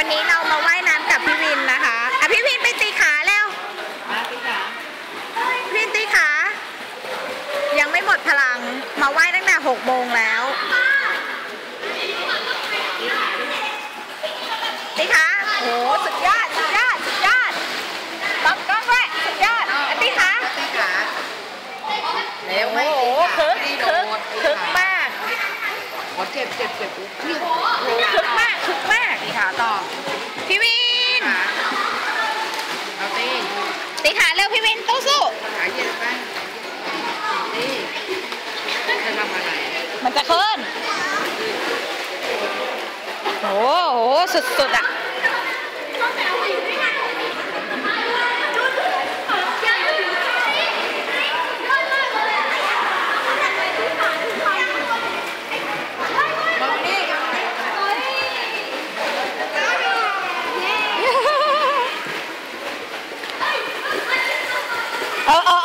วันนี้เรามาว่ายน้ำกับพี่วินนะคะอ่ะพี่วินไปตีขาเร็วตีขาพี่วินตีขายังไม่หมดพลังมาว่ายตั้งแต่6 โมงแล้วตีขาโอ้สุดยอดสุดยอดสุดยอดต้องก้องด้วยสุดยอดตีขาเร็วไหมโอ้โหคึกมากโอ้เจ็บพี่คึกมากตีขาต่อพี่วินเอาตีขาเร็วพี่วินตู้สู้ขาเย็นไปตีจะทำอะไรมันจะขึ้นโอ้โหสุดๆอ่ะเออ